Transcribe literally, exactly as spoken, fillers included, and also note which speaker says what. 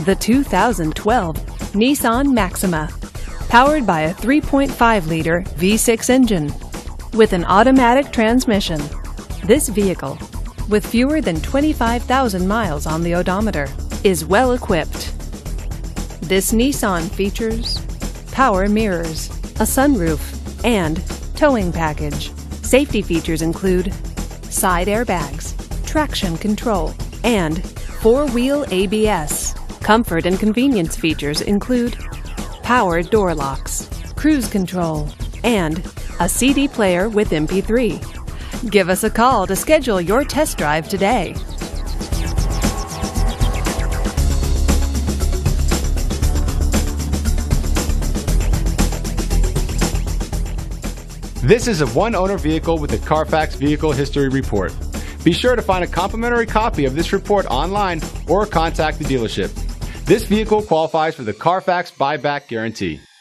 Speaker 1: The two thousand twelve Nissan Maxima, powered by a three point five liter V six engine with an automatic transmission. This vehicle, with fewer than twenty-five thousand miles on the odometer, is well equipped. This Nissan features power mirrors, a sunroof, and towing package. Safety features include side airbags, traction control, and four-wheel A B S. Comfort and convenience features include power door locks, cruise control, and a C D player with M P three. Give us a call to schedule your test drive today.
Speaker 2: This is a one-owner vehicle with a Carfax Vehicle History Report. Be sure to find a complimentary copy of this report online or contact the dealership. This vehicle qualifies for the Carfax Buyback Guarantee.